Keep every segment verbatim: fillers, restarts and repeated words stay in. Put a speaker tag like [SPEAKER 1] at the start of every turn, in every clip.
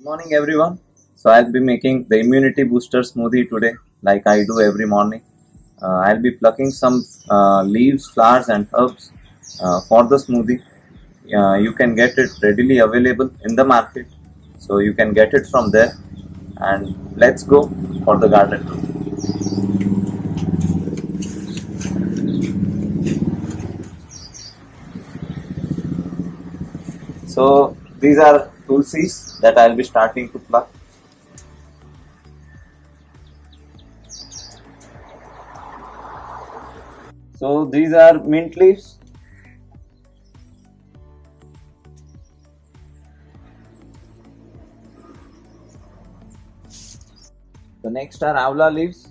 [SPEAKER 1] Morning everyone. So I'll be making the immunity booster smoothie today like I do every morning. Uh, I'll be plucking some uh, leaves, flowers and herbs uh, for the smoothie. Uh, you can get it readily available in the market. So you can get it from there, and let's go for the garden tour. So these are tulsis that I'll be starting to pluck. So these are mint leaves. The next are avla leaves.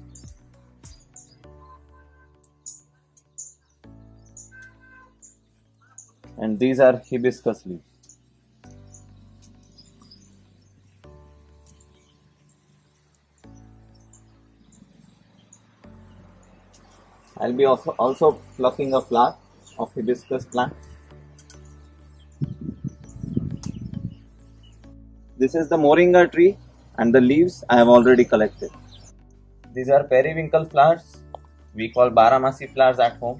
[SPEAKER 1] And these are hibiscus leaves. I'll be also, also plucking a flower of hibiscus plant. This is the moringa tree, and the leaves I have already collected. These are periwinkle flowers. We call baramasi flowers at home.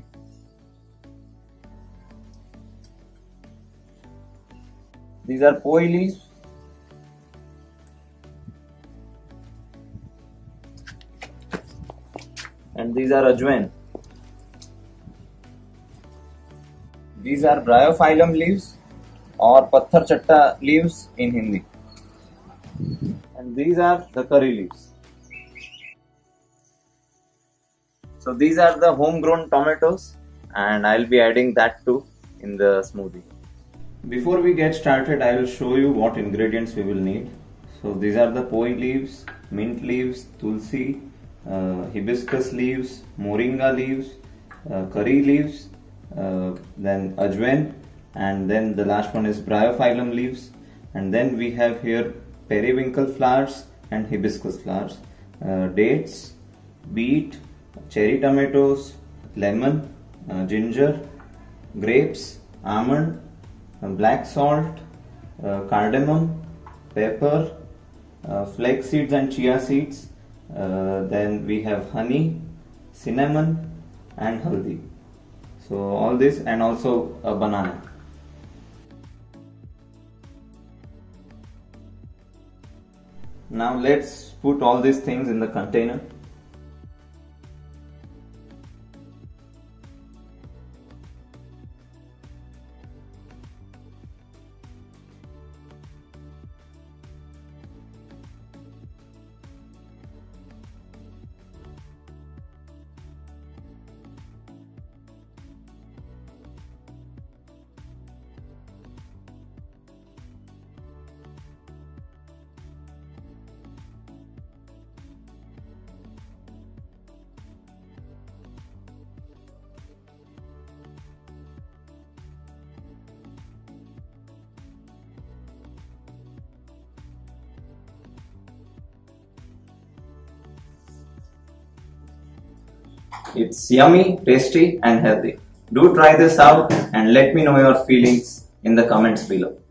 [SPEAKER 1] These are poi leaves. And these are ajwain. These are bryophyllum leaves or patthar chatta leaves in Hindi. And these are the curry leaves. So these are the homegrown tomatoes, and I'll be adding that too in the smoothie. Before we get started, I will show you what ingredients we will need. So these are the poi leaves, mint leaves, tulsi, uh, hibiscus leaves, moringa leaves, uh, curry leaves, uh, then ajwain, and then the last one is bryophyllum leaves, and then we have here periwinkle flowers and hibiscus flowers, uh, dates, beet, cherry tomatoes, lemon, uh, ginger, grapes, almond, uh, black salt, uh, cardamom, pepper, uh, flax seeds and chia seeds, uh, then we have honey, cinnamon and haldi. So all this, and also a banana. Now let's put all these things in the container. It's yummy, tasty and healthy. Do try this out and let me know your feelings in the comments below.